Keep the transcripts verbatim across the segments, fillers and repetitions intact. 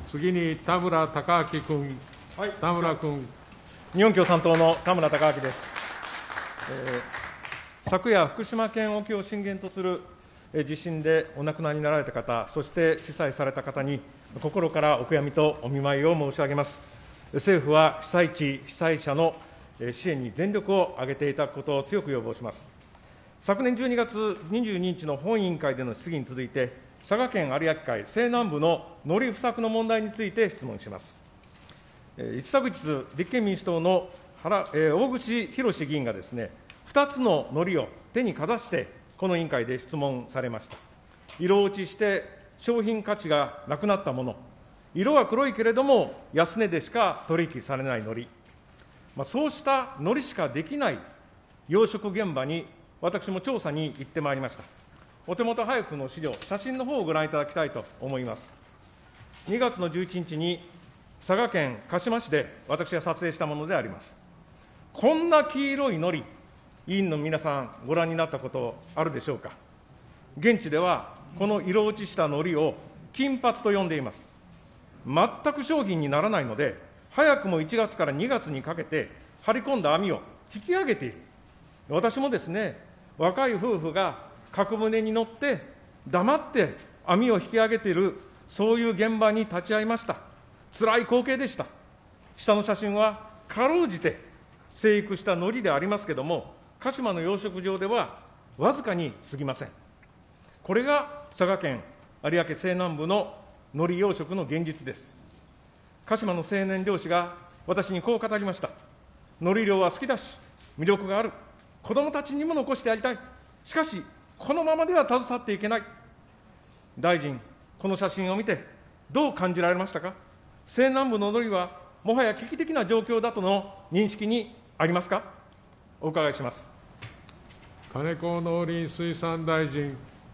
次に田村貴明君、はい、田村君。 日本共産党の田村貴明です。えー、昨夜、福島県沖を震源とする地震でお亡くなりになられた方、そして被災された方に、心からお悔やみとお見舞いを申し上げます。政府は被災地、被災者の支援に全力を挙げていただくことを強く要望します。昨年じゅうにがつにじゅうににちの本委員会での質疑に続いて、佐賀県有明海西南部ののり不作の問題について質問します。一昨日、立憲民主党の原大串博志議員がですね、ふたつののりを手にかざして、この委員会で質問されました。色落ちして商品価値がなくなったもの、色は黒いけれども、安値でしか取引されないのり、まあ、そうしたのりしかできない養殖現場に、私も調査に行ってまいりました。お手元配布の資料、写真の方をご覧いただきたいと思います。にがつのじゅういちにちに、佐賀県鹿島市で私が撮影したものであります。こんな黄色いのり、委員の皆さん、ご覧になったことあるでしょうか。現地では、この色落ちしたのりを金髪と呼んでいます。全く商品にならないので、早くもいちがつからにがつにかけて、張り込んだ網を引き上げている。私もですね、若い夫婦が角舟に乗って、黙って網を引き上げている、そういう現場に立ち会いました。辛い光景でした。下の写真は、かろうじて生育したのりでありますけれども、鹿島の養殖場ではわずかに過ぎません。これが佐賀県有明西南部ののり養殖の現実です。鹿島の青年漁師が私にこう語りました。のり漁は好きだし、魅力がある。子どもたちにも残してやりたい。しかし、このままでは携わっていけない。大臣、この写真を見て、どう感じられましたか。西南部ののりは、もはや危機的な状況だとの認識にありますか。お伺いします。 金子農林水産大臣。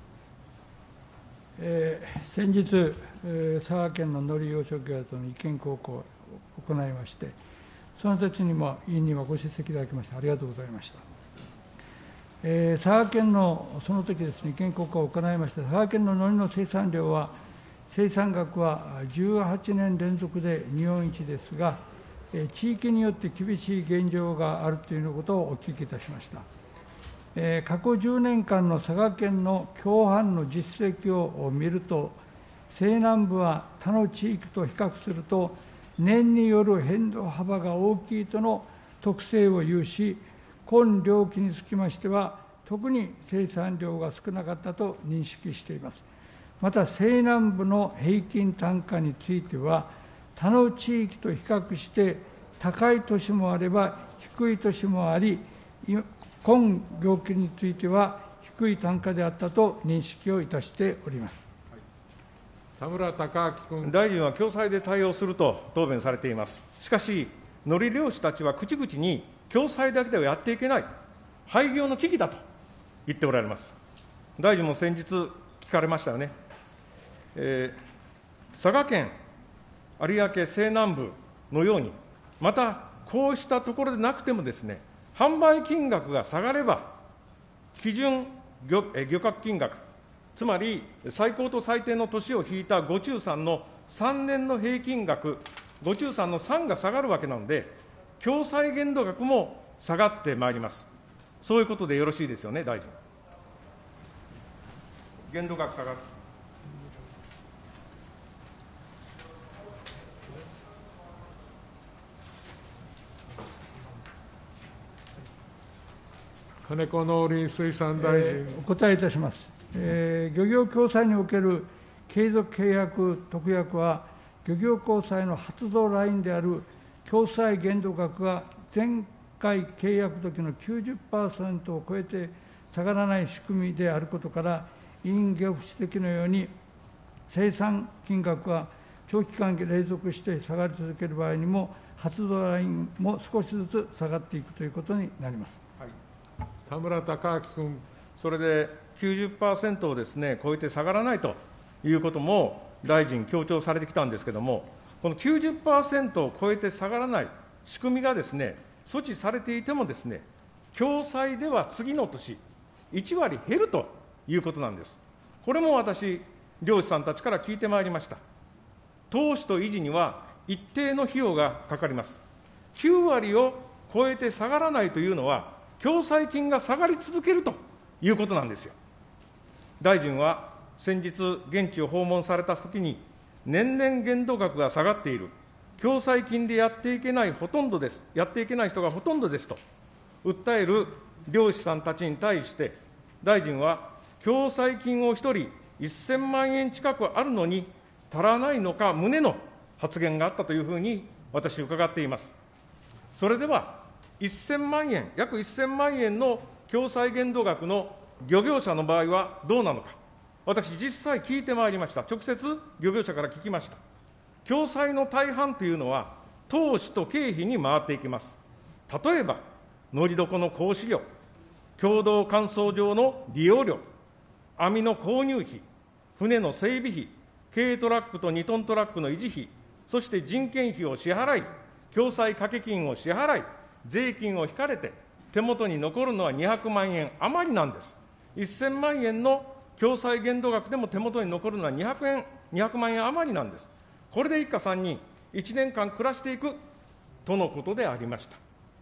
えー、先日、えー、佐賀県ののり養殖業との意見交換を行いまして、その時にも委員にはご出席いただきましてありがとうございました。えー、佐賀県のその時ですね、意見交換を行いまして、佐賀県ののりの生産量は、生産額はじゅうはちねん連続で日本一ですが、えー、地域によって厳しい現状があるということをお聞きいたしました。えー、過去じゅうねんかんの佐賀県の共犯の実績を見ると、西南部は他の地域と比較すると、年による変動幅が大きいとの特性を有し、今漁期につきましては、特に生産量が少なかったと認識しています。また、西南部の平均単価については、他の地域と比較して高い年もあれば低い年もあり、今漁期については低い単価であったと認識をいたしております。 田村貴明君。 大臣は共済で対応すると答弁されています。しかし、のり漁師たちは口々に、共済だけではやっていけない、廃業の危機だと言っておられます。大臣も先日聞かれましたよね。えー、佐賀県有明西南部のように、またこうしたところでなくてもですね、販売金額が下がれば、基準 漁, 漁獲金額、つまり最高と最低の年を引いたご中さんのさんねんの平均額、ご中さんのさんが下がるわけなので、共済限度額も下がってまいります。そういうことでよろしいですよね、大臣。限度額下がる。 金子農林水産大臣、 えー、お答えいたします。えー、漁業共済における継続契約特約は、漁業共済の発動ラインである共済限度額が前回契約時の きゅうじゅっパーセント を超えて下がらない仕組みであることから、委員ご指摘のように、生産金額が長期間連続して下がり続ける場合にも、発動ラインも少しずつ下がっていくということになります。 はい、田村貴明君。 それで きゅうじゅっパーセント をですね、超えて下がらないということも大臣、強調されてきたんですけれども、この きゅうじゅっパーセント を超えて下がらない仕組みがですね、措置されていてもですね、共済では次の年、いちわり減るということなんです。これも私、漁師さんたちから聞いてまいりました。 投資と維持には一定の費用がかかります。きゅうわりを超えて下がらないというのは、共済金が下がり続けるということなんですよ。大臣は先日、現地を訪問されたときに、年々限度額が下がっている、共済金でやっていけないほとんどです、やっていけない人がほとんどですと訴える漁師さんたちに対して、大臣は共済金をひとりせんまんえん近くあるのに足らないのか旨の発言があったというふうに私、伺っています。それでは、せんまんえん、約せんまんえんの共済限度額の漁業者の場合はどうなのか、私、実際聞いてまいりました。直接、漁業者から聞きました。共済の大半というのは、投資と経費に回っていきます。例えば、乗り床の講師料、共同乾燥場の利用料、網の購入費、船の整備費、軽トラックとにトントラックの維持費、そして人件費を支払い、共済掛け金を支払い、税金を引かれて、手元に残るのはにひゃくまんえん余りなんです。せんまんえんの共済限度額でも手元に残るのはにひゃくえん、にひゃくまんえん余りなんです。これで一家さんにん、いちねんかん暮らしていくとのことでありました。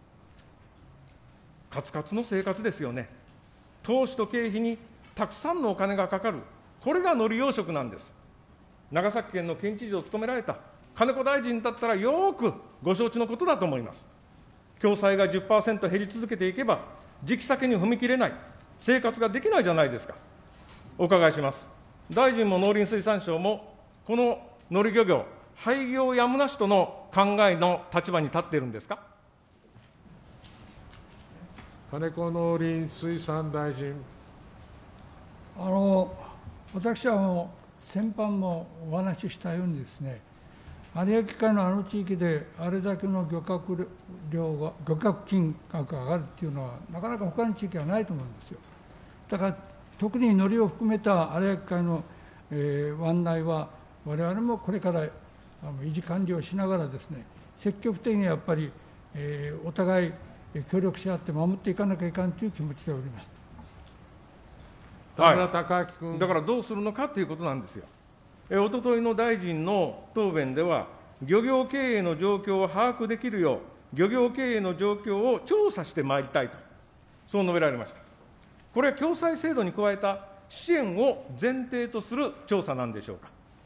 カツカツの生活ですよね。投資と経費にたくさんのお金がかかる、これが海苔養殖なんです。長崎県の県知事を務められた金子大臣だったらよくご承知のことだと思います。共済が じゅっパーセント 減り続けていけば、時期先に踏み切れない、生活ができないじゃないですか。お伺いします。大臣も農林水産省も、この海苔漁業、廃業やむなしとの考えの立場に立っているんですか。 金子農林水産大臣。 あの私はもう先般もお話ししたようにですね、有明海のあの地域であれだけの漁獲量が、漁獲金額が上がるっていうのは、なかなか他の地域はないと思うんですよ。だから、特に海苔を含めた有明海の、えー、湾内は、我々もこれからあの維持管理をしながらですね、積極的にやっぱり、えー、お互い協力し合って守っていかなきゃいかんという気持ちでおります。 田村貴明君。 だからどうするのかということなんですよ。えおとといの大臣の答弁では、漁業経営の状況を把握できるよう、漁業経営の状況を調査してまいりたいと、そう述べられました。これは共済制度に加えた支援を前提とする調査なんでしょうか。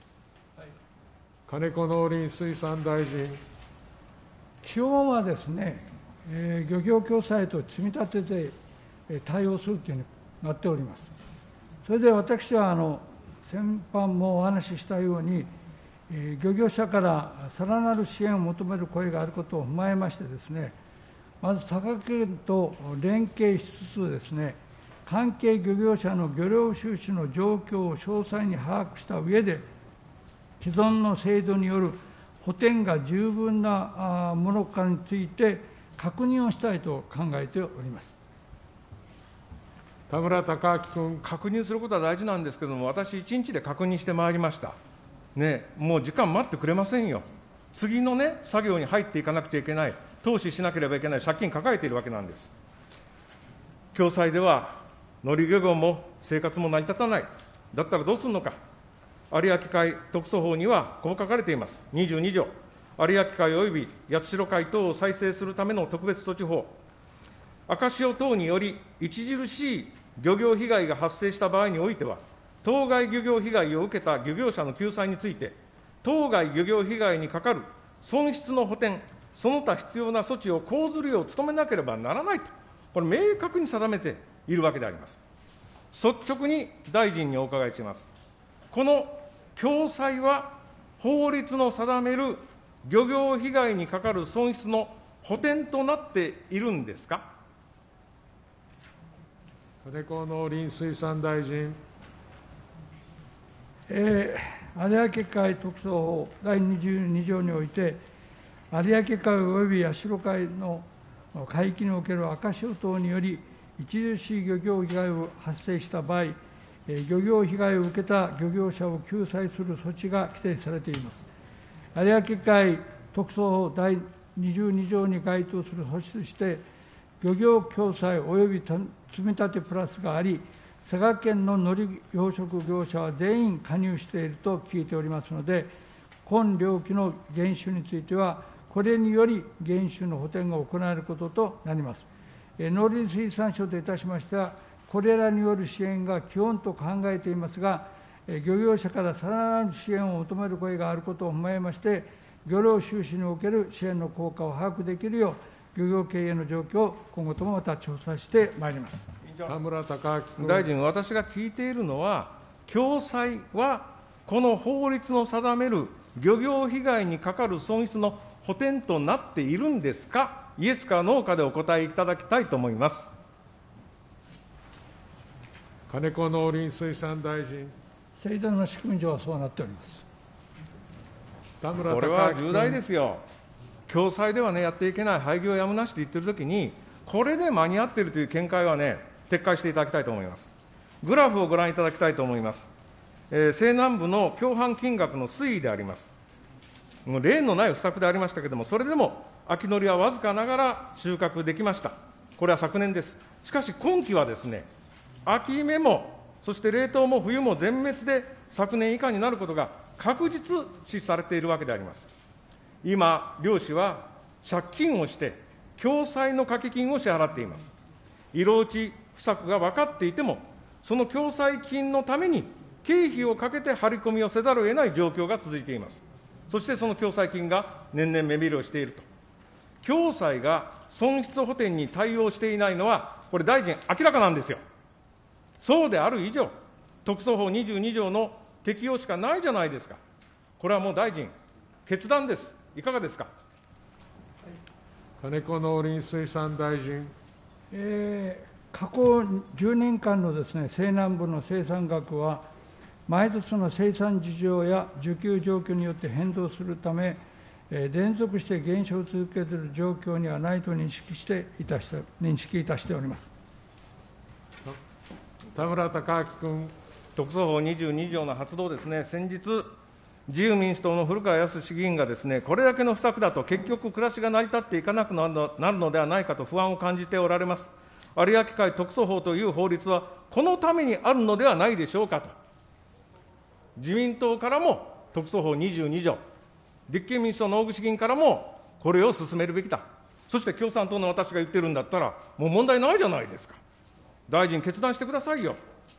金子農林水産大臣。 基本はですね、えー、漁業共済と積み立てで、えー、対応するというふうになっております。それで私はあの先般もお話ししたように、えー、漁業者からさらなる支援を求める声があることを踏まえましてですね、まず佐賀県と連携しつつですね、関係漁業者の漁業収支の状況を詳細に把握した上で、既存の制度による補填が十分なものかについて確認をしたいと考えております。 田村貴明君。 確認することは大事なんですけれども、私、一日で確認してまいりました。ね、もう時間待ってくれませんよ。次のね、作業に入っていかなくちゃいけない、投資しなければいけない借金抱えているわけなんです。共済では、海苔漁業も生活も成り立たない。だったらどうするのか。有明海特措法にはこう書かれています。にじゅうに条、有明海および八代海等を再生するための特別措置法。赤潮等により著しい漁業被害が発生した場合においては、当該漁業被害を受けた漁業者の救済について、当該漁業被害にかかる損失の補填、その他必要な措置を講ずるよう努めなければならないと、これ、明確に定めているわけであります。率直に大臣にお伺いします。この共済は、法律の定める漁業被害にかかる損失の補填となっているんですか。 金子農林水産大臣。 えー、有明海特措法だいにじゅうに条において、有明海および八代海の海域における赤潮等により、著しい漁業被害を発生した場合、漁業被害を受けた漁業者を救済する措置が規定されています。有明海特措法だいにじゅうに条に該当する措置として、漁業共済及び積み立てプラスがあり、佐賀県の海苔養殖業者は全員加入していると聞いておりますので、 今漁期の減収については、これにより減収の補填が行われることとなります。農林水産省といたしましては、これらによる支援が基本と考えていますが、漁業者からさらなる支援を求める声があることを踏まえまして、漁業収支における支援の効果を把握できるよう、漁業経営の状況を今後ともまた調査してまいります。 田村貴明君。 大臣、私が聞いているのは、共済はこの法律の定める漁業被害にかかる損失の補填となっているんですか、イエスかノーかでお答えいただきたいと思います。 金子農林水産大臣。 制度の仕組み上はそうなっております。 田村これは重大ですよ。共済ではね、やっていけない、廃業やむなしと言ってるときに、これで間に合っているという見解はね、撤回していただきたいと思います。グラフをご覧いただきたいと思います。えー、西南部の共犯金額の推移であります。もう例のない不作でありましたけれども、それでも秋のりはわずかながら収穫できました。これは昨年です。しかし今期はですね、秋芽も、そして冷凍も冬も全滅で昨年以下になることが確実視されているわけであります。今、漁師は借金をして、共済の掛け金を支払っています。色落ち不作が分かっていても、その共済金のために経費をかけて張り込みをせざるを得ない状況が続いています。そしてその共済金が年々目減りをしていると。共済が損失補填に対応していないのは、これ、大臣、明らかなんですよ。そうである以上、特措法にじゅうに条の適用しかないじゃないですか。これはもう大臣、決断です。いかがですか。 金子農林水産大臣。 えー、過去じゅうねんかんのですね、西南部の生産額は、毎年の生産事情や需給状況によって変動するため、えー、連続して減少を続けている状況にはないと認識していたして認識いたしております。 田村貴明君。 特措法にじゅうに条の発動ですね、先日、自由民主党の古川康市議員がですね、これだけの不作だと結局暮らしが成り立っていかなくなるのではないかと不安を感じておられます。有明海特措法という法律は、このためにあるのではないでしょうかと。自民党からも特措法にじゅうに条、立憲民主党の大串議員からもこれを進めるべきだ。そして共産党の私が言ってるんだったら、もう問題ないじゃないですか。大臣、決断してくださいよ。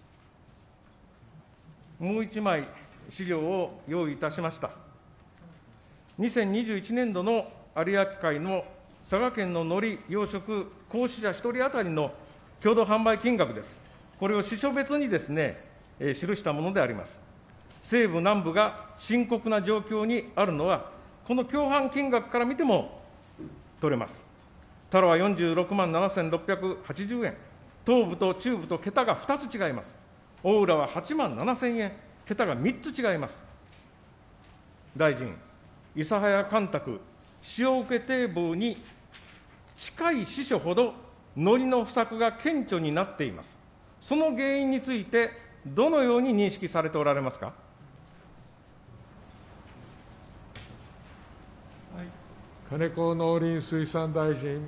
もう一枚、資料を用意いたしました。にせんにじゅういちねん度の有明海の佐賀県の海苔養殖講師者ひとり当たりの共同販売金額です。これを支所別にですね、えー、記したものであります。西部、南部が深刻な状況にあるのは、この共販金額から見ても取れます。タラはよんじゅうろくまんななせんろっぴゃくはちじゅうえん、東部と中部と桁がふたつ違います。大浦ははちまんななせんえん、桁がみっつ違います。大臣、諫早干拓、塩請堤防に近い支所ほど、海苔の不作が顕著になっています。その原因について、どのように認識されておられますか。 金子農林水産大臣。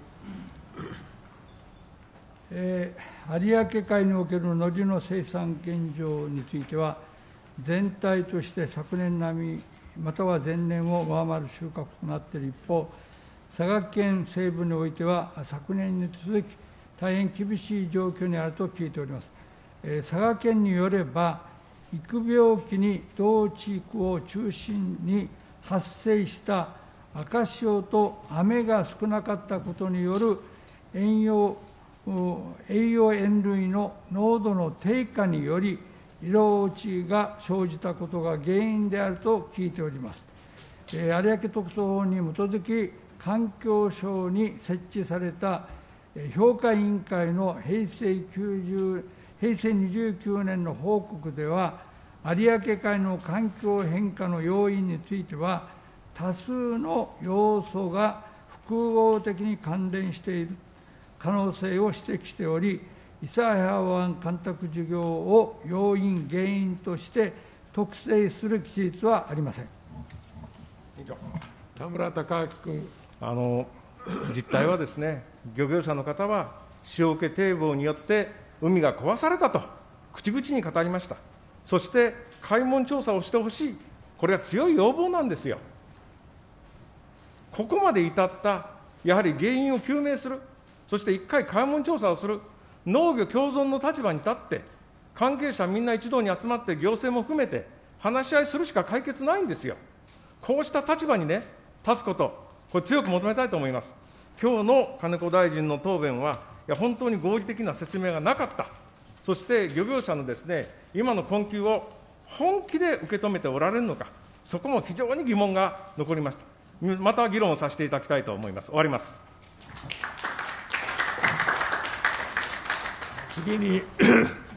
えー、有明海における海苔の生産現状については、全体として昨年並み、または前年を上回る収穫となっている一方、佐賀県西部においては、昨年に続き、大変厳しい状況にあると聞いております。えー、佐賀県によれば、育苗期に同地域を中心に発生した赤潮と雨が少なかったことによる栄養栄養塩類の濃度の低下により、色落ちが生じたことが原因であると聞いております。えー、有明特措法に基づき、環境省に設置された評価委員会の平成きゅうじゅうへいせいにじゅうきゅうねんの報告では、有明海の環境変化の要因については、多数の要素が複合的に関連している可能性を指摘しており、諫早湾干拓事業を要因、原因として特定する事実はありません。 田村貴明君。 あの実態はですね、漁業者の方は、塩請堤防によって海が壊されたと、口々に語りました。そして、開門調査をしてほしい、 これは強い要望なんですよ。ここまで至った、やはり原因を究明する、そして一回開門調査をする、農業共存の立場に立って、関係者みんな一堂に集まって、行政も含めて話し合いするしか解決ないんですよ。こうした立場にね、立つこと、これ強く求めたいと思います。今日の金子大臣の答弁は、いや本当に合理的な説明がなかった、そして漁業者のですね、今の困窮を本気で受け止めておられるのか、そこも非常に疑問が残りました。また議論をさせていただきたいと思います。終わります。 次に